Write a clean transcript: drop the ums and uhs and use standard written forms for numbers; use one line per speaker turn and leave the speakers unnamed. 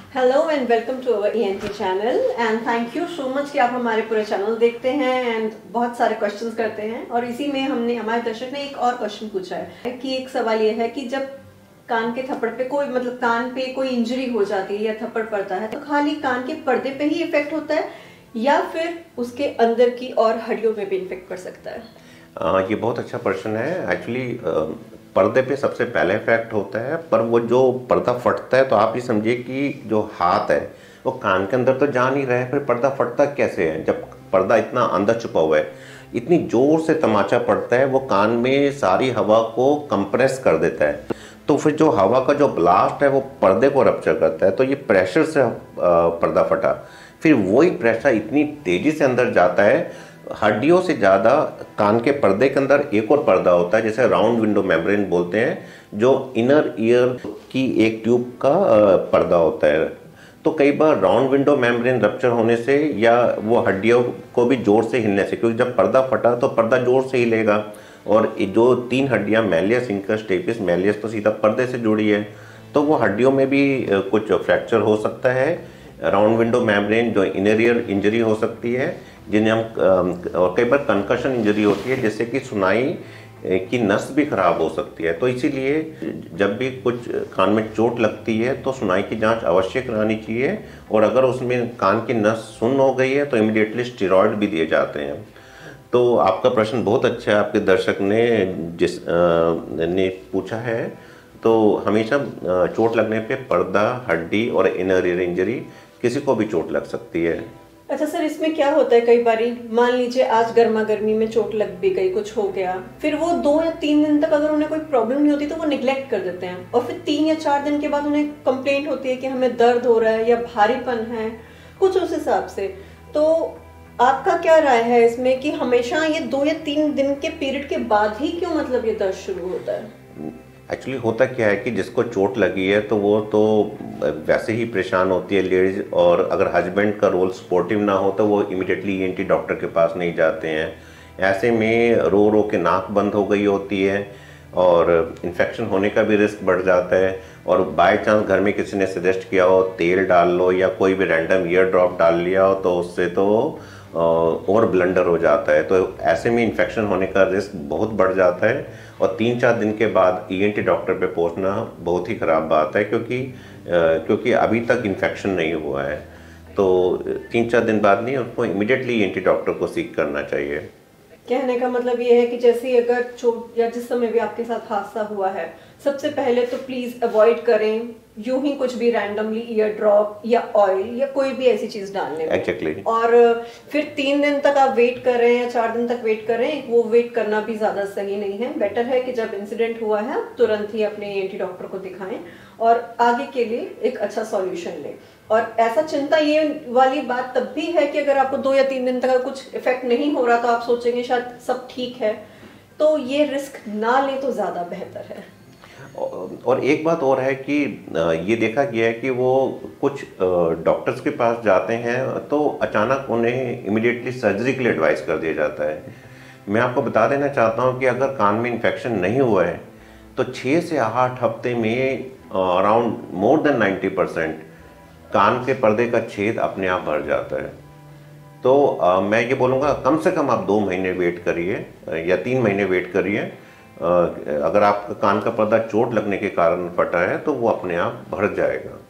Hello and welcome to our ENT channel and thank you so much कि आप हमारे पूरे चैनल देखते हैं एंड बहुत सारे क्वेश्चंस करते हैं। और इसी में हमारे दर्शक ने एक और क्वेश्चन पूछा है कि एक सवाल ये है कि जब कान के थप्पड़ पे कोई कान पे कोई इंजरी हो जाती है या थप्पड़ पड़ता है तो खाली कान के पर्दे पे ही इफेक्ट होता है या फिर उसके अंदर की और हड्डियों में भी इफेक्ट कर सकता है?
ये बहुत अच्छा प्रश्न है। एक्चुअली पर्दे पे सबसे पहले इफेक्ट होता है, पर वो जो पर्दा फटता है तो आप ये समझिए कि जो हाथ है वो कान के अंदर तो जा नहीं रहा है, फिर पर्दा फटता कैसे है? जब पर्दा इतना अंदर छुपा हुआ है, इतनी जोर से तमाचा पड़ता है, वो कान में सारी हवा को कंप्रेस कर देता है। तो फिर जो हवा का जो ब्लास्ट है वो पर्दे को रप्चर करता है, तो ये प्रेशर से पर्दा फटा। फिर वही प्रेशर इतनी तेजी से अंदर जाता है, हड्डियों से ज़्यादा कान के पर्दे के अंदर एक और पर्दा होता है जिसे राउंड विंडो मेम्ब्रेन बोलते हैं, जो इनर ईयर की एक ट्यूब का पर्दा होता है। तो कई बार राउंड विंडो मेम्ब्रेन रप्चर होने से या वो हड्डियों को भी जोर से हिलने से, क्योंकि जब पर्दा फटा तो पर्दा जोर से हिलेगा, और जो तीन हड्डियां मैलियस, इंकस, स्टेपिस, मैलियस तो सीधा पर्दे से जुड़ी है, तो वो हड्डियों में भी कुछ फ्रैक्चर हो सकता है। राउंड विंडो मेम्ब्रेन जो इनर ईयर इंजरी हो सकती है, जिन्हें हम और कई बार कंकशन इंजरी होती है, जिससे कि सुनाई की नस भी खराब हो सकती है। तो इसीलिए जब भी कुछ कान में चोट लगती है तो सुनाई की जांच अवश्य करानी चाहिए, और अगर उसमें कान की नस सुन्न हो गई है तो इमीडिएटली स्टेरॉइड भी दिए जाते हैं। तो आपका प्रश्न बहुत अच्छा है, आपके दर्शक ने ने पूछा है। तो हमेशा चोट लगने पे पर्दा, हड्डी और इनर ईयर इंजरी किसी को भी चोट लग सकती है।
अच्छा सर, इसमें क्या होता है कई बारी मान लीजिए आज गर्मा गर्मी में चोट लग भी गई, कुछ हो गया, फिर वो 2 या 3 दिन तक अगर उन्हें कोई प्रॉब्लम नहीं होती तो वो निग्लेक्ट कर देते हैं, और फिर 3 या 4 दिन के बाद उन्हें कंप्लेंट होती है कि हमें दर्द हो रहा है या भारीपन है कुछ उस हिसाब से। तो आपका क्या राय है इसमें कि हमेशा ये 2 या 3 दिन के पीरियड के बाद ही क्यों ये दर्द शुरू होता है?
एक्चुअली होता क्या है कि जिसको चोट लगी है तो वो तो वैसे ही परेशान होती है लेडीज, और अगर हस्बैंड का रोल सपोर्टिव ना हो तो वो इमीडिएटली ईएनटी डॉक्टर के पास नहीं जाते हैं। ऐसे में रो रो के नाक बंद हो गई होती है और इन्फेक्शन होने का भी रिस्क बढ़ जाता है। और बाय चांस घर में किसी ने सजेस्ट किया हो तेल डाल लो या कोई भी रैंडम ईयर ड्रॉप डाल लिया हो तो उससे तो और ब्लंडर हो जाता है। तो ऐसे में इन्फेक्शन होने का रिस्क बहुत बढ़ जाता है, और 3-4 दिन के बाद ईएनटी डॉक्टर पे पहुंचना बहुत ही ख़राब बात है, क्योंकि अभी तक इन्फेक्शन नहीं हुआ है। तो 3-4 दिन बाद नहीं, उसको इमीडिएटली ईएनटी डॉक्टर को सीक करना चाहिए।
कहने का मतलब ये है कि जैसे अगर चोट या जिस समय भी आपके साथ हादसा हुआ है, सबसे पहले तो प्लीज अवॉइड करें यूं ही कुछ भी रैंडमली ईयर ड्रॉप या ऑयल या कोई भी ऐसी चीज डालने में।
Exactly.
और फिर 3 दिन तक आप वेट कर रहे हैं या 4 दिन तक वेट कर रहे हैं, वो वेट करना भी ज्यादा सही नहीं है। बेटर है कि जब इंसिडेंट हुआ है तुरंत ही अपने ईएनटी डॉक्टर को दिखाएं और आगे के लिए एक अच्छा सॉल्यूशन लें। और ऐसा चिंता ये वाली बात तब भी है कि अगर आपको 2 या 3 दिन तक कुछ इफेक्ट नहीं हो रहा तो आप सोचेंगे शायद सब ठीक है, तो ये रिस्क ना ले तो ज्यादा बेहतर है।
और एक बात और है कि ये देखा गया है कि वो कुछ डॉक्टर्स के पास जाते हैं तो अचानक उन्हें इमीडिएटली सर्जरी के लिए एडवाइस कर दिया जाता है। मैं आपको बता देना चाहता हूँ कि अगर कान में इन्फेक्शन नहीं हुआ है तो 6 से 8 हफ्ते में अराउंड मोर देन 90% कान के पर्दे का छेद अपने आप भर जाता है। तो मैं ये बोलूँगा कम से कम आप 2 महीने वेट करिए या 3 महीने वेट करिए। अगर आपका कान का पर्दा चोट लगने के कारण फटा है तो वो अपने आप भर जाएगा।